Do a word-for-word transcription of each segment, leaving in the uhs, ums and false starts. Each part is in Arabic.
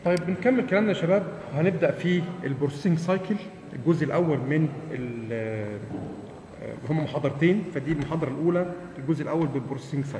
طيب بنكمل كلامنا يا شباب، وهنبدا في البروسيسنج سايكل. الجزء الاول من ال- هم محاضرتين، فدي المحاضره الاولى الجزء الاول بالبروسيسنج سايكل.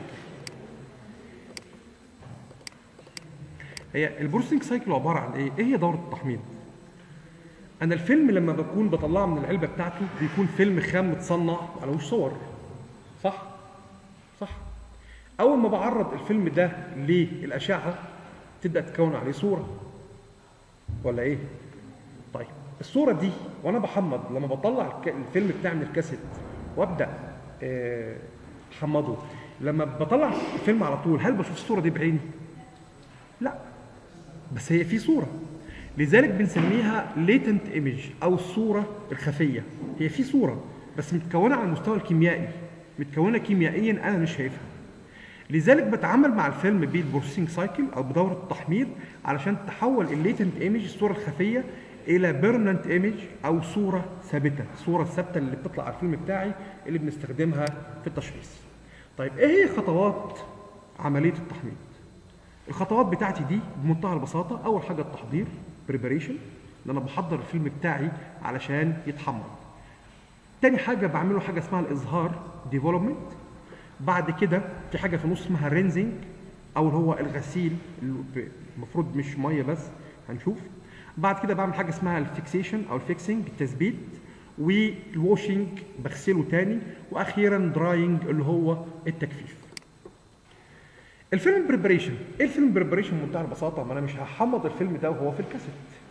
هي البروسيسنج سايكل عباره عن ايه؟ ايه هي دوره التحميض؟ انا الفيلم لما بكون بطلعه من العلبه بتاعته بيكون فيلم خام متصنع على صور، صح؟ صح. اول ما بعرض الفيلم ده للاشعه تبدا تتكون عليه صوره، ولا ايه؟ طيب الصوره دي وانا بحمض، لما بطلع الفيلم بتاعي من الكاسيت وابدا احمضه، لما بطلع الفيلم على طول هل بشوف الصوره دي بعيني؟ لا، بس هي في صوره، لذلك بنسميها ليتنت ايمج او الصوره الخفيه. هي في صوره بس متكونه على المستوى الكيميائي، متكونه كيميائيا انا مش شايفها. لذلك بتعامل مع الفيلم بالبروسيسنج سايكل او بدوره التحميض علشان تحول الليتنت ايمج الصوره الخفيه الى بيرمننت ايمج او صوره ثابته، الصوره الثابته اللي بتطلع على الفيلم بتاعي اللي بنستخدمها في التشخيص. طيب ايه هي خطوات عمليه التحميض؟ الخطوات بتاعتي دي بمنتهى البساطه. اول حاجه التحضير، بريباريشن، ان انا بحضر الفيلم بتاعي علشان يتحمض. تاني حاجه بعمله حاجه اسمها الاظهار، ديفلوبمنت. بعد كده في حاجه في النص اسمها رينزنج او اللي هو الغسيل، المفروض مش ميه بس، هنشوف. بعد كده بعمل حاجه اسمها الفيكسيشن او الفيكسنج، التثبيت، والواشنج بغسله تاني، واخيرا دراينج اللي هو التجفيف. الفيلم بريباريشن، ايه الفيلم بريباريشن؟ بمنتهى البساطه، ما انا مش هحمض الفيلم ده وهو في الكاسيت.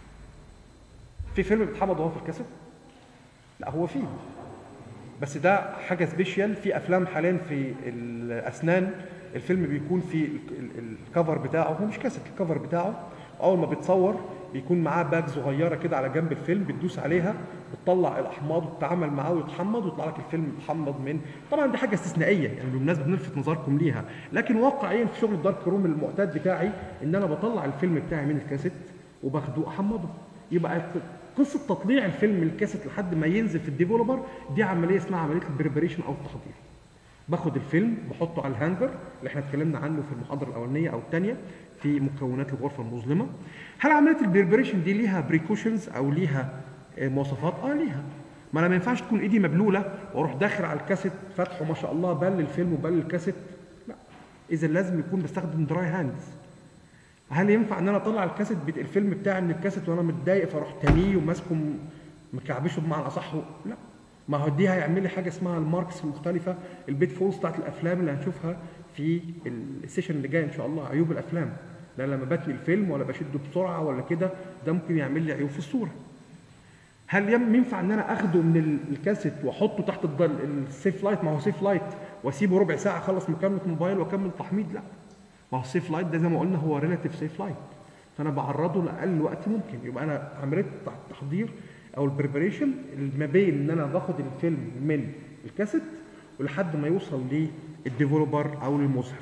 في فيلم بيتحمض وهو في الكاسيت؟ لا، هو فيه، بس ده حاجه سبيشال. في افلام حاليا في الاسنان الفيلم بيكون في الكفر بتاعه، هو مش كاسيت، الكفر بتاعه اول ما بيتصور بيكون معاه باج صغيره كده على جنب الفيلم، بتدوس عليها بتطلع الاحماض وتتعامل معاه ويتحمض ويطلع لك الفيلم متحمض من. طبعا دي حاجه استثنائيه يعني بالمناسبه بنلفت نظركم ليها، لكن واقعيا في شغل الدارك روم المعتاد بتاعي ان انا بطلع الفيلم بتاعي من الكاسيت وباخده احمضه. يبقى قصه تطليع الفيلم من الكاسيت لحد ما ينزل في الديفلوبر دي عمليه اسمها عمليه البريباريشن او التحضير. باخد الفيلم بحطه على الهانجر اللي احنا اتكلمنا عنه في المحاضره الاولانيه او الثانيه في مكونات الغرفه المظلمه. هل عمليه البريباريشن دي ليها بريكوشنز او ليها مواصفات؟ اه ليها. ما انا ما ينفعش تكون ايدي مبلوله واروح داخل على الكاسيت فاتحه ما شاء الله بل الفيلم وبل الكاسيت، لا، اذا لازم يكون بستخدم دراي هاندز. هل ينفع ان انا اطلع الكاسيت الفيلم بتاعي من الكاسيت وانا متضايق فاروح تانيه وماسكه مكعبشه بمعنى اصح؟ لا، ما هو دي هيعمل لي حاجه اسمها الماركس المختلفه، البيت فولز بتاعت الافلام اللي هنشوفها في السيشن اللي جاي ان شاء الله، عيوب الافلام. لا، لما بتني الفيلم ولا بشده بسرعه ولا كده ده ممكن يعمل لي عيوب في الصوره. هل ينفع ان انا اخده من الكاسيت واحطه تحت السيف لايت؟ ما هو سيف لايت واسيبه ربع ساعه اخلص مكالمه موبايل واكمل تحميض؟ لا، ما هو السيف لايت ده زي ما قلنا هو ريلاتيف سيف لايت، فانا بعرضه لاقل وقت ممكن. يبقى انا عمليه التحضير او البريباريشن ما بين ان انا باخد الفيلم من الكاسيت ولحد ما يوصل للديفلوبر او للمظهر.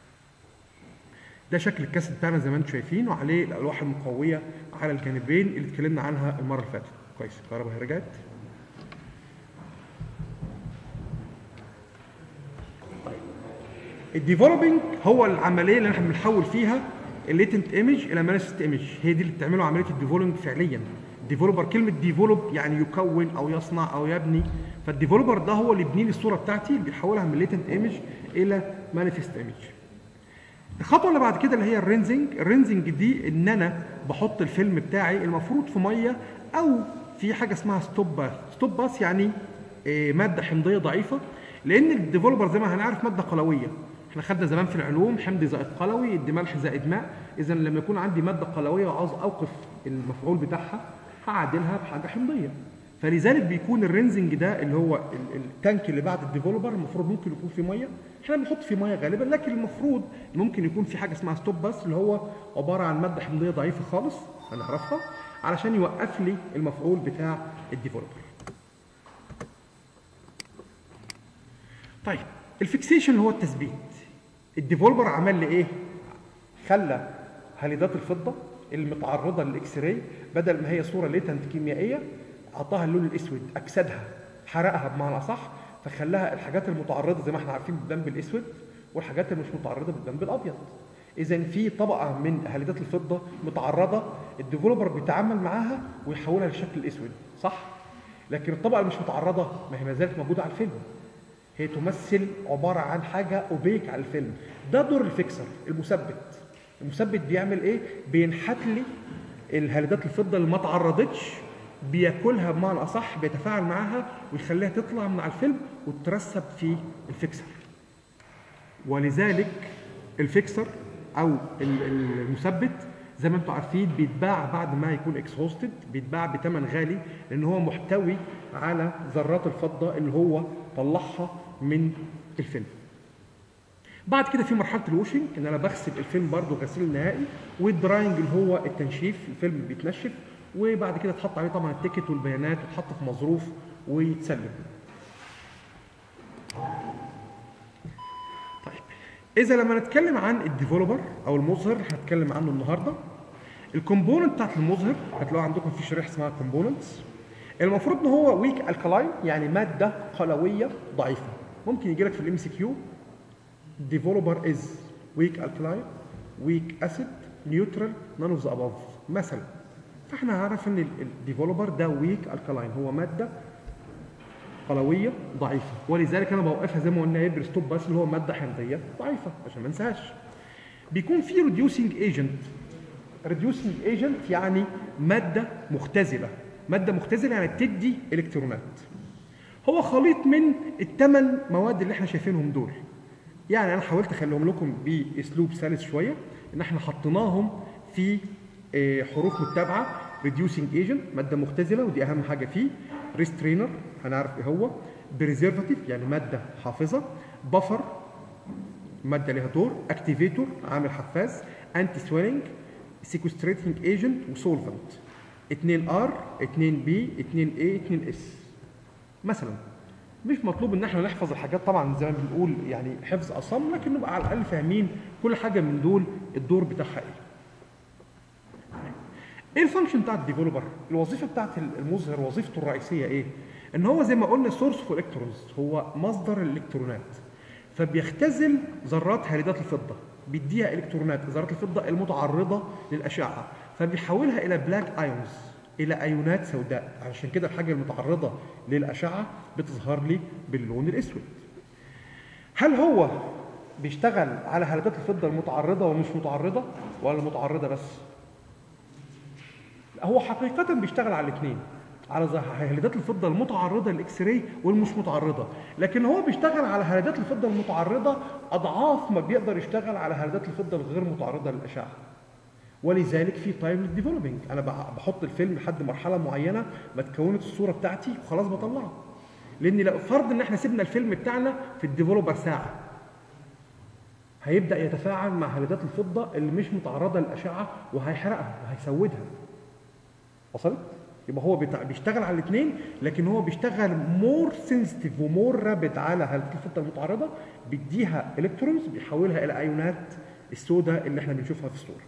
ده شكل الكاسيت بتاعنا زي ما انتم شايفين، وعليه الالواح المقويه على الجانبين اللي اتكلمنا عنها المره اللي فاتت. كويس، الكهرباء رجعت. طيب الديفلوبينج هو العمليه اللي احنا بنحول فيها الليتنت ايمج الى مانيفست ايمج، هي دي اللي بتعمله عمليه الديفلوبينج فعليا. ديفلوبر، كلمه ديفلوب يعني يكون او يصنع او يبني، فالديفلوبر ده هو اللي يبني لي الصوره بتاعتي اللي بيحولها من ليتنت ايمج الى مانيفست ايمج. الخطوه اللي بعد كده اللي هي الرينزنج. الرينزنج دي ان انا بحط الفيلم بتاعي المفروض في ميه او في حاجه اسمها ستوب باث. ستوب باث يعني ماده حمضيه ضعيفه، لان الديفلوبر زي ما هنعرف ماده قلويه. احنا خدنا زمان في العلوم حمض زائد قلوي يدي ملح زائد ماء. اذا لما يكون عندي ماده قلويه وعاوز اوقف المفعول بتاعها هعادلها بحاجه حمضيه. فلذلك بيكون الرينزنج ده اللي هو التانك اللي بعد الديفلوبر المفروض ممكن يكون في ميه، احنا بنحط فيه ميه غالبا، لكن المفروض ممكن يكون في حاجه اسمها ستوب باث اللي هو عباره عن ماده حمضيه ضعيفه خالص هنعرفها علشان يوقف لي المفعول بتاع الديفلوبر. طيب الفيكسيشن اللي هو التثبيت. الديفلوبر عمل لي ايه؟ خلى هاليدات الفضه المتعرضه للاكس راي بدل ما هي صوره ليتنت كيميائيه اعطاها اللون الاسود، اكسدها، حرقها بمعنى اصح، فخلاها الحاجات المتعرضه زي ما احنا عارفين بتبان بالاسود والحاجات اللي مش متعرضه بتبان بالابيض. اذا في طبقه من هاليدات الفضه متعرضه، الديفلوبر بيتعامل معاها ويحولها للشكل الاسود، صح؟ لكن الطبقه اللي مش متعرضه ما هي ما زالت موجوده على الفيلم، هي تمثل عباره عن حاجه اوبيك على الفيلم. ده دور الفيكسر، المثبت. المثبت بيعمل ايه؟ بينحت لي الهاليدات الفضه اللي ما تعرضتش، بياكلها بمعنى اصح، بيتفاعل معاها ويخليها تطلع من على الفيلم وتترسب في الفيكسر. ولذلك الفيكسر او المثبت زي ما انتم عارفين بيتباع بعد ما يكون اكسهوستد، بيتباع بثمن غالي لان هو محتوي على ذرات الفضه اللي هو طلعها من الفيلم. بعد كده في مرحله الوشنج، ان انا بغسل الفيلم برضو غسيل نهائي، والدراينج اللي هو التنشيف، الفيلم بيتنشف وبعد كده تحط عليه طبعا التيكت والبيانات وتحط في مظروف ويتسلم. طيب اذا لما نتكلم عن الديفلوبر او المظهر هنتكلم عنه النهارده. الكومبوننت بتاعت المظهر هتلاقوا عندكم في شريحه اسمها كومبوننتس. المفروض ان هو ويك الكلاين، يعني ماده قلويه ضعيفه. ممكن يجي لك في الام سي كيو developer is weak alkaline, weak acid, neutral, none of the above مثلا. فاحنا هنعرف ان الديفلوبر ده weak alkaline، هو ماده قلويه ضعيفه، ولذلك انا بوقفها زي ما قلنا ايه بالستوب بس، اللي هو ماده حمضيه ضعيفه عشان ما ننساهاش. بيكون في reducing agent. reducing agent يعني ماده مختزله. ماده مختزله يعني بتدي الكترونات. هو خليط من الثمان مواد اللي احنا شايفينهم دول. يعني انا حاولت اخليهم لكم باسلوب سلس شويه، ان احنا حطيناهم في حروف متبعه. reducing agent ماده مختزله ودي اهم حاجه فيه. restrainer هنعرف ايه هو. preservative يعني ماده حافظه. buffer ماده لها دور. activator عامل حفاز. anti swelling sequestrating agent وsolvent. اتنين ار اتنين بي اتنين اي اتنين اس مثلا. مش مطلوب ان احنا نحفظ الحاجات طبعا زي ما بنقول يعني حفظ اصم، لكن نبقى على الاقل فاهمين كل حاجه من دول الدور بتاعها ايه. ايه الفانكشن بتاعت الديفلوبر؟ الوظيفه بتاعت المظهر وظيفته الرئيسيه ايه؟ ان هو زي ما قلنا سورس فور الكترونز، هو مصدر الالكترونات. فبيختزل ذرات هاليدات الفضه، بيديها الكترونات، ذرات الفضه المتعرضه للاشعه، فبيحولها الى بلاك ايونز، الى ايونات سوداء. عشان كده الحاجه المتعرضه للاشعه بتظهر لي باللون الاسود. هل هو بيشتغل على هاليدات الفضه المتعرضه ومش متعرضه، ولا المتعرضه بس؟ هو حقيقه بيشتغل على الاثنين، على هاليدات الفضه المتعرضه للاكس راي والمش متعرضه، لكن هو بيشتغل على هاليدات الفضه المتعرضه اضعاف ما بيقدر يشتغل على هاليدات الفضه الغير متعرضه للاشعه. ولذلك في تايم للديفلوبينج، انا بحط الفيلم لحد مرحله معينه ما تكونت الصوره بتاعتي وخلاص بطلعه. لان لو فرض ان احنا سيبنا الفيلم بتاعنا في الديفلوبر ساعه، هيبدا يتفاعل مع هاليدات الفضه اللي مش متعرضه للاشعه وهيحرقها وهيسودها. وصلت؟ يبقى هو بيشتغل على الاثنين، لكن هو بيشتغل مور سنسيتيف ومور رابد على هاليدات الفضه المتعرضه، بيديها الكترونز بيحولها الى ايونات السوداء اللي احنا بنشوفها في الصوره.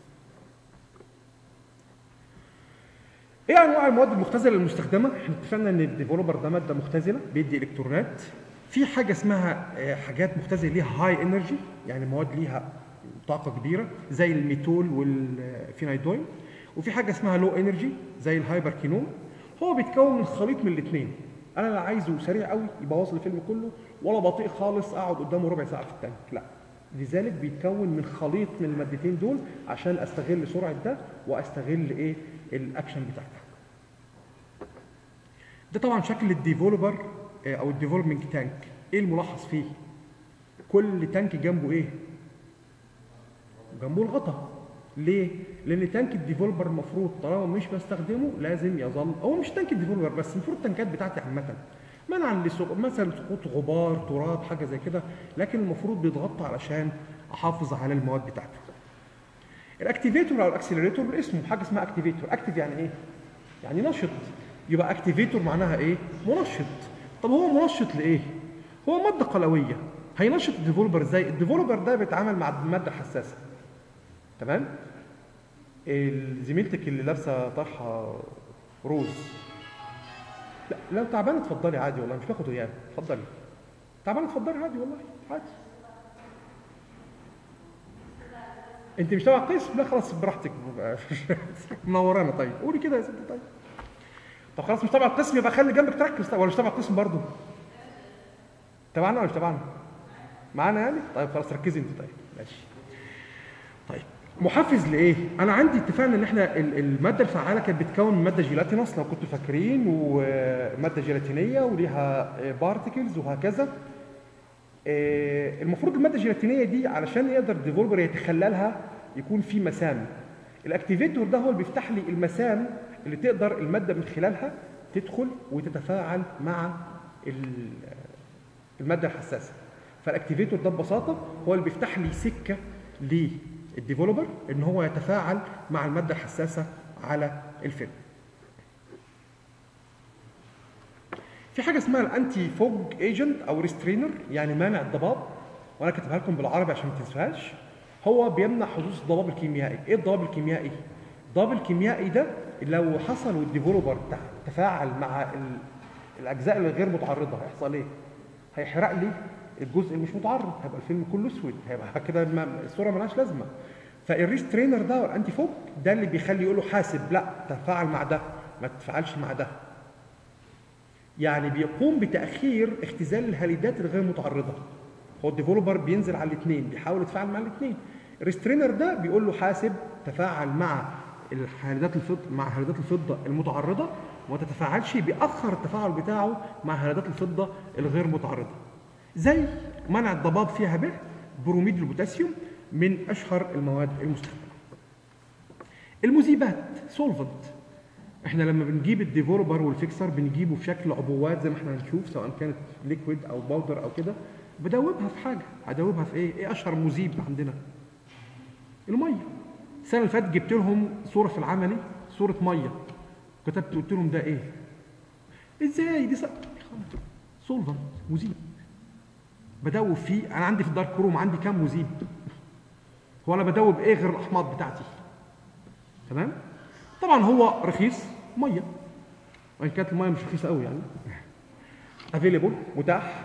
ايه انواع المواد المختزله المستخدمه؟ احنا اتفقنا ان الديفلوبر ده ماده مختزله بيدي الكترونات. في حاجه اسمها حاجات مختزله ليها هاي انرجي، يعني مواد ليها طاقه كبيره زي الميتول والفينايدوين. وفي حاجه اسمها لو انرجي زي الهايبركينون. هو بيتكون من خليط من الاثنين. انا لا عايزه سريع قوي يبوظ الفيلم كله، ولا بطيء خالص اقعد قدامه ربع ساعه في التانك، لا. لذلك بيتكون من خليط من المادتين دول عشان استغل سرعه ده واستغل ايه الاكشن بتاعتها. ده طبعا شكل الديفلوبر او الديفلوبمنت تانك. ايه الملاحظ فيه؟ كل تانك جنبه ايه؟ جنبه الغطا. ليه؟ لان تانك الديفلوبر المفروض طالما مش بستخدمه لازم يظل، هو مش تانك الديفلوبر بس، المفروض التانكات بتاعتي عامه منعا لسقوط مثلا سقوط غبار تراب حاجه زي كده، لكن المفروض بيتغطى علشان احافظ على المواد بتاعته. الاكتيفيتور او الاكسلريتور باسمه حاجه اسمها اكتيفيتور. اكتيف يعني ايه؟ يعني نشط. يبقى اكتيفيتور معناها ايه؟ منشط. طب هو منشط لايه؟ هو ماده قلويه. هينشط الديفلوبر ازاي؟ الديفلوبر ده بيتعامل مع ماده حساسه. تمام؟ زميلتك اللي لابسه طرحه روز، لا لو تعبانه اتفضلي عادي والله، مش باخد غياب، اتفضلي. تعبانه اتفضلي عادي والله، عادي. انت مش تبع القسم؟ لا خلاص براحتك. منورانا. طيب قولي كده يا ستي. طيب طب خلاص مش تبع القسم يبقى خلي جنبك تركز. طيب ولا مش تبع القسم برضه؟ تبعنا ولا مش تبعنا؟ معانا يعني؟ طيب خلاص ركزي انت. طيب ماشي. طيب محفز لايه؟ انا عندي اتفقنا ان احنا الماده الفعاله كانت بتتكون من ماده جيلاتينوس لو كنتوا فاكرين، وماده جيلاتينيه وليها بارتكلز وهكذا. المفروض الماده الجيلاتينيه دي علشان يقدر الديفولبر يتخللها يكون في مسام. الاكتيفيتور ده هو اللي بيفتح لي المسام اللي تقدر الماده من خلالها تدخل وتتفاعل مع الماده الحساسه. فالاكتيفيتور ده ببساطه هو اللي بيفتح لي سكه للديفلوبر ان هو يتفاعل مع الماده الحساسه على الفيلم. في حاجه اسمها الانتي فوج ايجنت او ريسترينر، يعني مانع الضباب، وانا كاتبها لكم بالعربي عشان ما تنسوهاش. هو بيمنع حدوث الضباب الكيميائي. ايه الضباب الكيميائي؟ الضباب الكيميائي ده لو حصل والديفلوبر تفاعل مع الاجزاء الغير متعرضه هيحصل ايه؟ هيحرق لي الجزء اللي مش متعرض، هيبقى الفيلم كله اسود، هيبقى كده الصوره مالهاش لازمه. فالريسترينر ده والانتي فوج ده اللي بيخلي يقول له حاسب، لا تفاعل مع ده ما تتفاعلش مع ده. يعني بيقوم بتاخير اختزال الهاليدات الغير متعرضه. هو الديفلوبر بينزل على الاثنين بيحاول يتفاعل مع الاثنين. الريسترينر ده بيقول له حاسب تفاعل مع الهاليدات الفضه مع هاليدات الفضه المتعرضه وما تتفاعلش، بيأخر التفاعل بتاعه مع هاليدات الفضه الغير متعرضه. زي منع الضباب فيها به بروميد البوتاسيوم من اشهر المواد المستخدمه. المذيبات سولفنت، احنا لما بنجيب الديفولبر والفيكسر بنجيبه في شكل عبوات زي ما احنا هنشوف، سواء كانت ليكويد او باودر او كده. بدوبها في حاجه، هدوبها في ايه؟ ايه اشهر مذيب عندنا؟ الميه. السنه اللي فاتت جبت لهم صوره في العملي، صوره ميه، كتبت قلت لهم ده ايه؟ ازاي دي سولفنت مذيب بدوب فيه. انا عندي في الدارك روم عندي كام مذيب؟ هو انا بدوب ايه غير الاحماض بتاعتي؟ تمام؟ طبعا هو رخيص، ميه، وان كانت الميه مش رخيصه قوي يعني. افيلبل، متاح،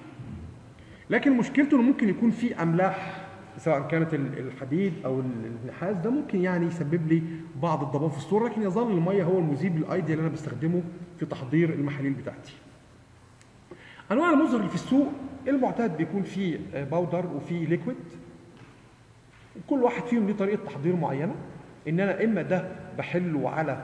لكن مشكلته انه ممكن يكون فيه املاح سواء كانت الحديد او النحاس، ده ممكن يعني يسبب لي بعض الضباب في الصوره، لكن يظل الميه هو المذيب الايديال اللي انا بستخدمه في تحضير المحاليل بتاعتي. انواع المظهر اللي في السوق المعتاد بيكون فيه باودر وفيه ليكويد، وكل واحد فيهم ليه طريقه تحضير معينه. ان انا اما ده بحله على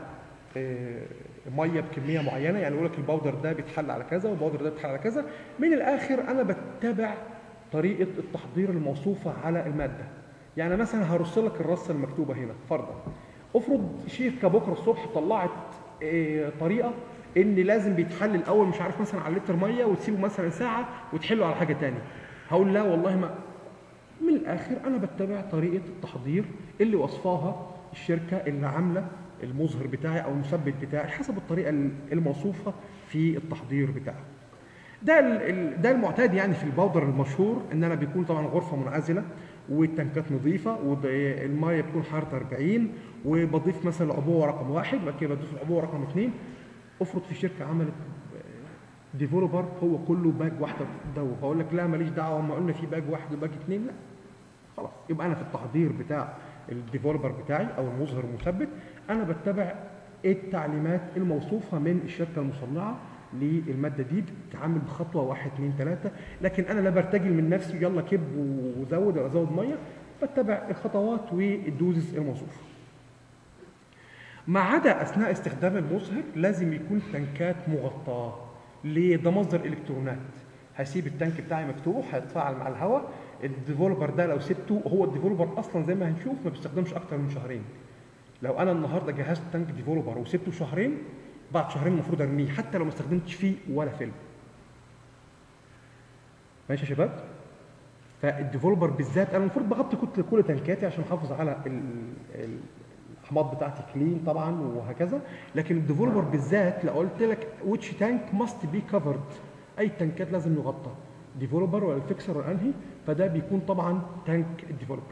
ميه بكميه معينه، يعني يقول لك الباودر ده بيتحل على كذا والباودر ده بيتحل على كذا. من الاخر انا بتبع طريقه التحضير الموصوفه على الماده. يعني مثلا هرص لك الرصه المكتوبه هنا فرضا، افرض شركه بكره الصبح طلعت طريقه ان لازم بيتحل الاول مش عارف مثلا على لتر ميه وتسيبه مثلا ساعه وتحله على حاجه ثانيه. هقول لا والله ما. من الاخر انا بتبع طريقه التحضير اللي وصفاها الشركه اللي عامله المظهر بتاعي او المثبت بتاعي حسب الطريقه الموصوفه في التحضير بتاعه. ده ده المعتاد يعني في الباودر المشهور، ان انا بيكون طبعا غرفه منعزله والتنكات نظيفه والميه بتكون حرارتها أربعين، وبضيف مثلا العبوه رقم واحد، بعد كده بضيف العبوه رقم اثنين. افرض في شركه عملت ديفلوبر هو كله باج واحده بتدوب، هقول لك لا ماليش دعوه، هم قلنا في باج واحد وباج اثنين، لا خلاص. يبقى انا في التحضير بتاع الديفلوبر بتاعي او المظهر المثبت انا بتبع التعليمات الموصوفه من الشركه المصنعه للماده دي، بتتعامل بخطوه واحد اثنين ثلاثه، لكن انا لا برتجل من نفسي يلا كب وزود ولا ازود ميه، بتبع الخطوات والدوزز الموصوفه. ما عدا اثناء استخدام المظهر لازم يكون تنكات مغطاه. ليه؟ ده مصدر الكترونات، هسيب التانك بتاعي مفتوح هيتفاعل مع الهواء. الديفلوبر ده لو سبته، هو الديفلوبر اصلا زي ما هنشوف ما بيستخدمش اكتر من شهرين. لو انا النهارده جهزت تانك ديفلوبر وسبته شهرين، بعد شهرين المفروض ارميه حتى لو ما استخدمتش فيه ولا فيلم. ماشي يا شباب؟ فالديفلوبر بالذات انا المفروض بغطي كل كل تنكاتي عشان احافظ على الاحماض بتاعتي كلين طبعا وهكذا، لكن الديفلوبر بالذات لو قلت لك which tank must be covered، اي تنكات لازم يغطى، ديفلوبر ولا الفيكسر ولا انهي، فده بيكون طبعا تانك الديفلوبر.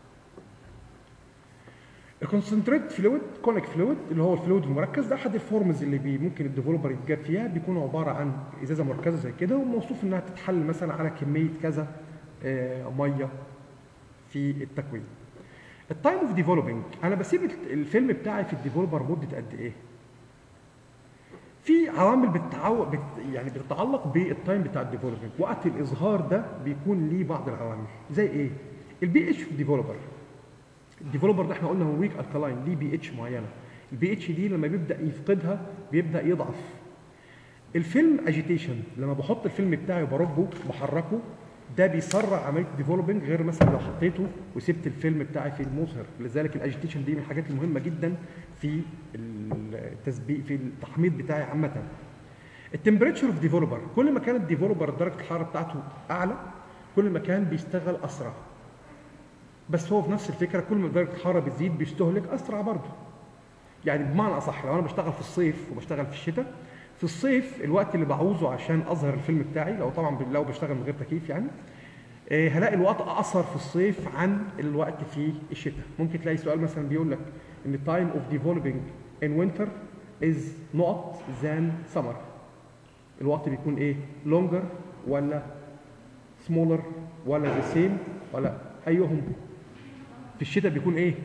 الكونسنتريت فلويد كونيك فلويد اللي هو الفلويد المركز، ده احد الفورمز اللي بي ممكن الديفلوبر يتجاب فيها، بيكون عباره عن ازازه مركزه زي كده وموصوف انها تتحل مثلا على كميه كذا آه ميه في التكوين. التايم اوف ديفلوبينج، انا بسيب الفيلم بتاعي في الديفلوبر مده قد ايه؟ في عوامل بتتعو... بت... يعني بتتعلق بالتايم بتاع الديفلوبينج. وقت الاظهار ده بيكون ليه بعض العوامل زي ايه؟ البي اتش في الديفلوبر. الديفلوبر ده احنا قلنا هو ويك الكلاين، ليه بي اتش معينه. البي اتش دي لما بيبدا يفقدها بيبدا يضعف. الفيلم اجيتيشن، لما بحط الفيلم بتاعي وبرجه بحركه ده بيسرع عمليه الديفلوبينج، غير مثلا لو حطيته وسبت الفيلم بتاعي في المظهر. لذلك الاجيتيشن دي من الحاجات المهمه جدا في التثبيت في التحميض بتاعي عامه. التمبريتشر اوف ديفلوبر، كل ما كان الديفلوبر درجه الحراره بتاعته اعلى كل ما كان بيشتغل اسرع. بس هو في نفس الفكره كل ما درجه الحراره بتزيد بيستهلك اسرع برضه. يعني بمعنى اصح لو انا بشتغل في الصيف وبشتغل في الشتاء، في الصيف الوقت اللي بعوزه عشان اظهر الفيلم بتاعي، لو طبعا لو بشتغل من غير تكييف يعني، آه هلاقي الوقت اقصر في الصيف عن الوقت في الشتاء. ممكن تلاقي سؤال مثلا بيقول لك ان time of developing in winter is not than summer. الوقت بيكون ايه؟ longer ولا smaller ولا the same ولا ايهم؟ في الشتاء بيكون ايه؟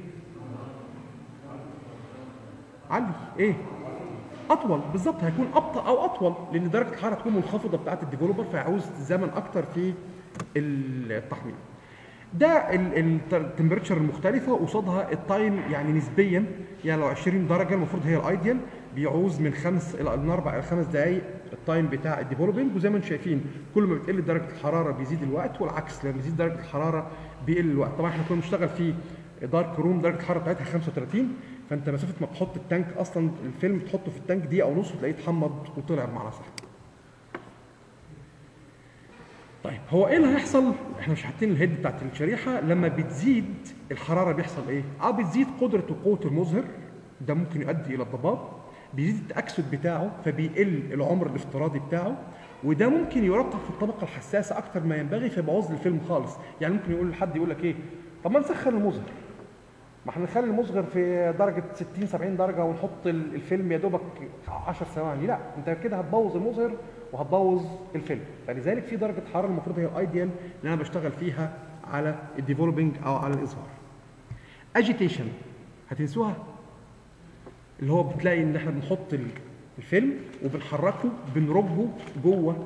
عالي. ايه؟ اطول. بالظبط، هيكون ابطا او اطول لان درجه الحراره تكون منخفضه بتاعه الديفلوبر فيعوز زمن اكتر في التحميل. ده التمبريتشر المختلفه قصادها التايم، يعني نسبيا يعني لو عشرين درجه المفروض هي الايديال، بيعوز من خمس الى من اربع الى خمس دقائق التايم بتاع الديفلوبينج. وزي ما انتم شايفين كل ما بتقل درجه الحراره بيزيد الوقت، والعكس لما بيزيد درجه الحراره بيقل الوقت. طبعا احنا كنا بنشتغل في دارك روم درجه الحراره بتاعتها خمسة وثلاثين، فانت مسافه ما تحط التانك اصلا الفيلم تحطه في التانك دقيقه او نص وتلاقيه اتحمض وطلع بمعنى صح. طيب هو ايه اللي هيحصل؟ احنا مش حاطين الهيد بتاعت الشريحه. لما بتزيد الحراره بيحصل ايه؟ اه بتزيد قدره وقوه المظهر، ده ممكن يؤدي الى الضباب. بيزيد التاكسد بتاعه فبيقل العمر الافتراضي بتاعه، وده ممكن يرطب في الطبقه الحساسه اكتر ما ينبغي فيبوظ الفيلم خالص. يعني ممكن يقول لحد يقول لك ايه؟ طب ما نسخن المظهر، ما احنا نخلي المصغر في درجه ستين سبعين درجه ونحط الفيلم يا دوبك عشر ثواني. لا، انت كده هتبوظ المظهر وهتبوظ الفيلم. فلذلك في درجه حراره المفروض هي الايديال اللي انا بشتغل فيها على الديفلوبينج او على الاظهار. اجيتيشن هتنسوها، اللي هو بتلاقي ان احنا بنحط الفيلم وبنحركه بنرجه جوه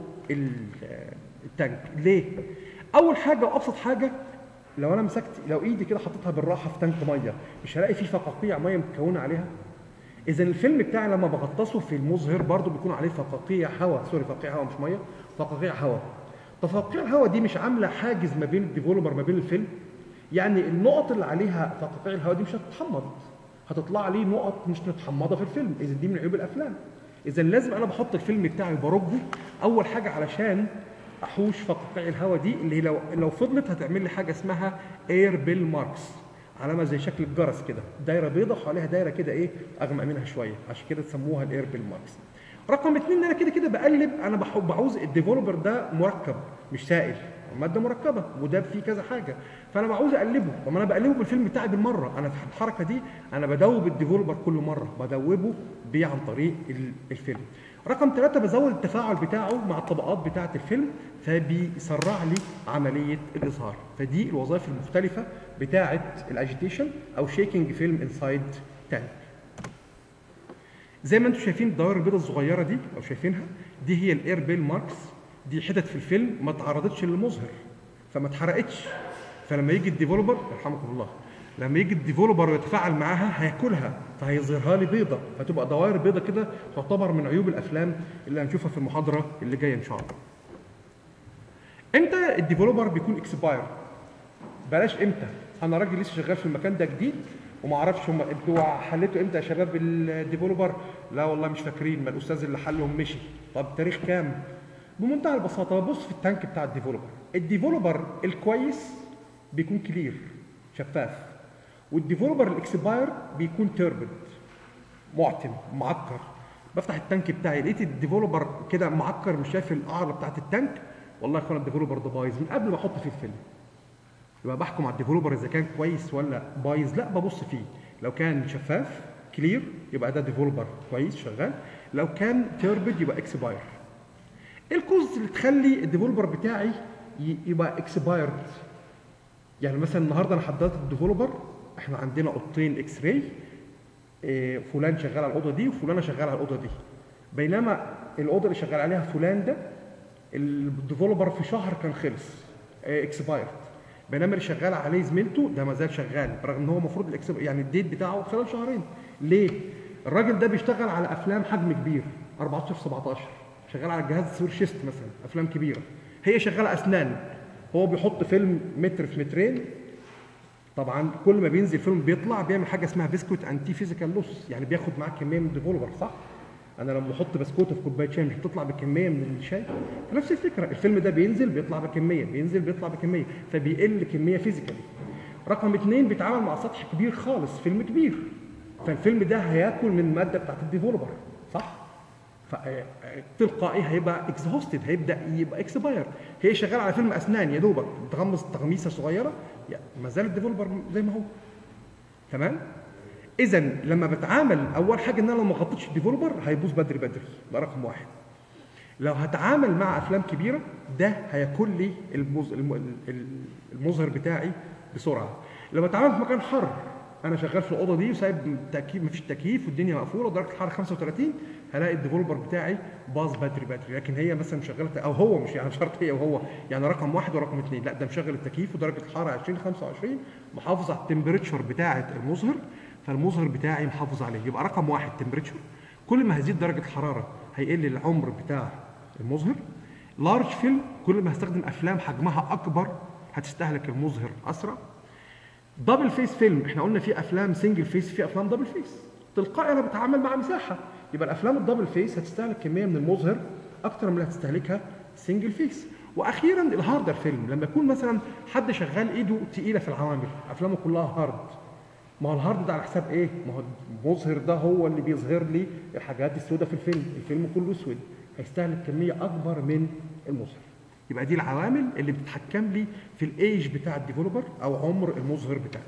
التانك. ليه؟ اول حاجه وابسط حاجه، لو انا مسكت لو ايدي كده حطيتها بالراحه في تانك ميه مش هلاقي فيه فقاقيع ميه متكونه عليها. اذا الفيلم بتاعي لما بغطسه في المظهر برضو بيكون عليه فقاقيع هواء، سوري فقاقيع هواء مش ميه، فقاقيع هواء. فقاقيع الهواء دي مش عامله حاجز ما بين الديفلوبر ما بين الفيلم، يعني النقط اللي عليها فقاقيع الهواء دي مش هتتحمض، هتطلع لي نقط مش متحمضه في الفيلم. اذا دي من عيوب الافلام. اذا لازم انا بحط الفيلم بتاعي برجه اول حاجه علشان احوش فقاقيع الهواء دي، اللي لو لو فضلت هتعمل لي حاجه اسمها اير بيل ماركس، علامه زي شكل الجرس كده، دايره بيضاء وحواليها دايره كده ايه اغمق منها شويه، عشان كده تسموها الاير بيل ماركس. رقم اثنين ان انا كده كده بقلب، انا بحب عاوز الديفلوبر ده مركب مش سائل، ماده مركبه وده فيه كذا حاجه، فانا بعوز اقلبه. طب انا بقلبه بالفيلم بتاعي بالمره، انا في الحركه دي انا بدوب الديفلوبر كل مره، بدوبه بيه عن طريق الفيلم. رقم ثلاثة بزود التفاعل بتاعه مع الطبقات بتاعة الفيلم فبيسرع لي عملية الإظهار. فدي الوظائف المختلفة بتاعة الاجيتيشن أو شيكينج فيلم انسايد تانك. زي ما انتم شايفين الدوائر البيضاء الصغيرة دي أو شايفينها، دي هي الاير بيل ماركس، دي حتت في الفيلم ما تعرضتش للمظهر فما اتحرقتش، فلما يجي الديفلوبر يرحمكم الله لما يجي الديفلوبر ويتفاعل معاها هياكلها فهيظهرها لي بيضه، فتبقى دوائر بيضه كده، تعتبر من عيوب الافلام اللي هنشوفها في المحاضره اللي جايه ان شاء الله. امتى الديفلوبر بيكون اكسباير؟ بلاش امتى، انا راجل لسه شغال في المكان ده جديد وما اعرفش هم انتوا حليتوا امتى يا شباب الديفلوبر؟ لا والله مش فاكرين، ما الاستاذ اللي حلهم مشي. طب تاريخ كام؟ بمنتهى البساطه ببص في التانك بتاع الديفلوبر. الديفلوبر الكويس بيكون كلير شفاف، والديفلوبر الاكسباير بيكون تيربد معتم معكر. بفتح التانك بتاعي لقيت الديفلوبر كده معكر مش شايف القاعده بتاعت التانك، والله يا اخوانا الديفلوبر ده بايظ من قبل ما احط فيه الفيلم. يبقى بحكم على الديفلوبر اذا كان كويس ولا بايظ؟ لا، ببص فيه. لو كان شفاف كلير يبقى ده ديفلوبر كويس شغال، لو كان تيربد يبقى اكسباير. ايه الكوز اللي تخلي الديفلوبر بتاعي يبقى اكسبايرد؟ يعني مثلا النهارده انا حضرت الديفلوبر احنا عندنا اوضتين اكس راي، فلان شغال على الاوضه دي وفلانه شغال على الاوضه دي، بينما الاوضه اللي شغال عليها فلان ده الديفلوبر في شهر كان خلص اكسبايرد، بينما اللي شغال عليه زميلته ده ما زال شغال برغم ان هو المفروض يعني الديت بتاعه خلال شهرين. ليه؟ الراجل ده بيشتغل على افلام حجم كبير أربعتاشر سبعتاشر، شغال على جهاز سوير شيست مثلا، افلام كبيره، هي شغاله اسنان، هو بيحط فيلم متر في مترين، طبعا كل ما بينزل فيلم بيطلع بيعمل حاجه اسمها بسكوت انتي فيزيكال لوس، يعني بياخد معاه كميه من الديفلوبر، صح؟ انا لما بحط بسكوته في كوبايه شاي مش بتطلع بكميه من الشاي؟ نفس الفكره، الفيلم ده بينزل بيطلع بكميه، بينزل بيطلع بكميه، فبيقل كميه فيزيكالي. رقم اثنين بيتعامل مع سطح كبير خالص، فيلم كبير، فالفيلم ده هياكل من الماده بتاعت الديفلوبر، صح؟ فتلقائي هيبقى اكزهوستد، هيبدا يبقى اكسباير. هي شغاله على فيلم اسنان يا دوبك تغمس تغميسه صغيره، ما زال الديفلوبر زي ما هو. تمام؟ اذا لما بتعامل اول حاجه ان انا لو ما غطيتش الديفلوبر هيبوظ بدري بدري، ده رقم واحد. لو هتعامل مع افلام كبيره ده هياكل لي المظهر بتاعي بسرعه. لو بتعامل في مكان حر، انا شغال في الاوضه دي وسايب تكييف، مفيش تكييف والدنيا مقفوله ودرجه الحراره خمسة وثلاثين، هلاقي الديفلوبر بتاعي باظ بدري بدري. لكن هي مثلا مشغله، او هو مش يعني شرط هي وهو، يعني رقم واحد ورقم اثنين، لا ده مشغل التكييف ودرجه الحراره عشرين خمسة وعشرين، محافظ على التمبريتشر بتاعه المظهر، فالمظهر بتاعي محافظ عليه. يبقى رقم واحد تمبريتشر، كل ما هزيد درجه الحراره هيقل العمر بتاع المظهر. لارج فيلم، كل ما هستخدم افلام حجمها اكبر هتستهلك المظهر اسرع. دبل فيس فيلم، احنا قلنا في افلام سنجل فيس، في افلام دبل فيس، تلقائي انا بتعامل مع مساحه، يبقى الافلام الدبل فيس هتستهلك كميه من المظهر اكتر من اللي هتستهلكها سنجل فيس. واخيرا الهاردر فيلم، لما يكون مثلا حد شغال ايده تقيله في العوامل، افلامه كلها هارد، ما هو الهارد ده على حساب ايه؟ ما هو المظهر ده هو اللي بيظهر لي الحاجات السوداء في الفيلم، الفيلم كله اسود، هيستهلك كميه اكبر من المظهر. يبقى دي العوامل اللي بتتحكم لي في الايج بتاع الديفلوبر او عمر المظهر بتاعي.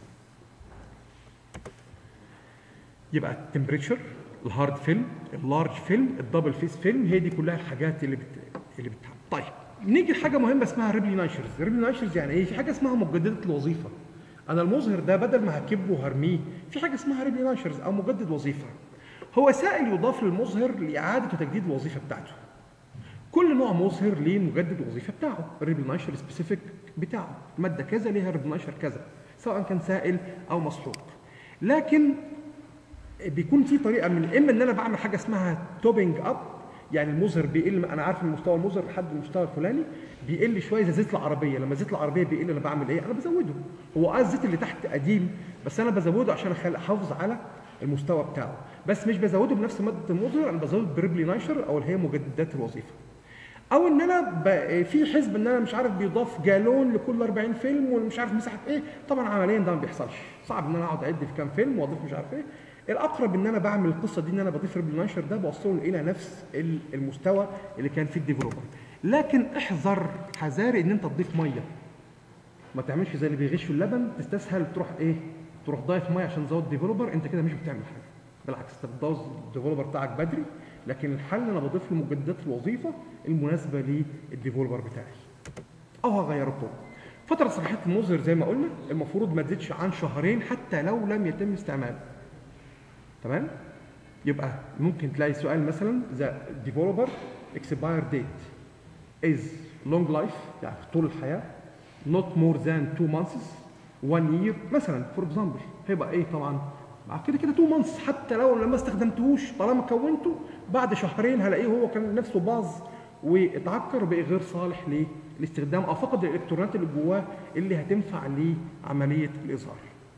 يبقى التمبريتشر، الهارد فيلم، اللارج فيلم، الدبل فيس فيلم، هي دي كلها الحاجات اللي بت... اللي بتتحكم. طيب نيجي لحاجه مهمه اسمها ريبلي نايشرز. ريبلي نايشرز يعني ايه؟ في حاجه اسمها مجددات الوظيفه. انا المظهر ده بدل ما هكبه وهرميه، في حاجه اسمها ريبلي نايشرز او مجدد وظيفه. هو سائل يضاف للمظهر لاعاده وتجديد الوظيفه بتاعته. كل نوع مظهر ليه مجدد الوظيفه بتاعه، الريبل نايشر سبيسيفيك بتاعه، ماده كذا ليها ريبل نايشر كذا، سواء كان سائل او مسحوق. لكن بيكون في طريقه، من اما ان انا بعمل حاجه اسمها توبنج اب، يعني المظهر بيقل، انا عارف ان مستوى المظهر لحد المستوى الفلاني بيقل شويه زي زيت العربيه، لما زيت العربيه بيقل انا بعمل ايه؟ انا بزوده. هو اه الزيت اللي تحت قديم بس انا بزوده عشان احافظ على المستوى بتاعه، بس مش بزوده بنفس ماده المظهر، انا بزوده بريبلي نايشر او اللي هي مجددات الوظيفه. او ان انا في حزب ان انا مش عارف بيضاف جالون لكل أربعين فيلم ومش عارف مساحه ايه، طبعا عمليا ده ما بيحصلش، صعب ان انا اقعد اعد في كام فيلم واضيف مش عارف ايه. الاقرب ان انا بعمل القصه دي ان انا بضيف ريبل نايشر ده بوصله الى نفس المستوى اللي كان فيه الديفلوبر. لكن احذر حذاري ان انت تضيف ميه، ما تعملش زي اللي بيغشوا اللبن تستسهل تروح ايه؟ تروح ضايف ميه عشان تزود ديفلوبر، انت كده مش بتعمل حاجه، بالعكس انت بتبوظ الديفلوبر بتاعك بدري. لكن الحل انا بضيف له مجددات الوظيفه المناسبه للديفلوبر بتاعي او هغير الطرق. فتره صلاحيه المظهر زي ما قلنا المفروض ما تزيدش عن شهرين حتى لو لم يتم استعماله. تمام؟ يبقى ممكن تلاقي سؤال مثلا ذا ديفلوبر اكسباير ديت از لونج لايف، يعني طول الحياه، not more than two months one year مثلا فور اكزامبل، هيبقى ايه طبعا؟ مع كده كده تو مانثس، حتى لو لما استخدمتهوش طالما كونته بعد شهرين هلاقيه هو كان نفسه باظ واتعكر وبقى غير صالح للاستخدام او فقد الالكترونات اللي جواه اللي هتنفع لعمليه الاظهار.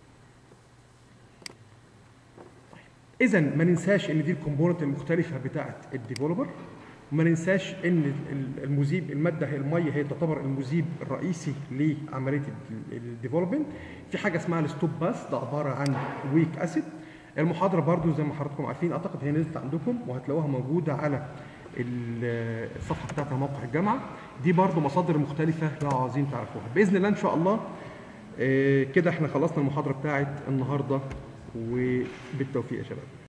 اذا ما ننساش ان دي الكومبوننت المختلفه بتاعه الديفلوبر، وما ننساش ان المذيب الماده هي الميه، هي تعتبر المذيب الرئيسي لعمليه الديفلوبمنت. في حاجه اسمها الستوب باس، ده عباره عن ويك اسيد. المحاضره برضو زي ما حضراتكم عارفين اعتقد هي نزلت عندكم وهتلاقوها موجوده على الصفحه بتاعت موقع الجامعه. دي برضو مصادر مختلفه لو عايزين تعرفوها باذن الله ان شاء الله. كده احنا خلصنا المحاضره بتاعت النهارده، وبالتوفيق يا شباب.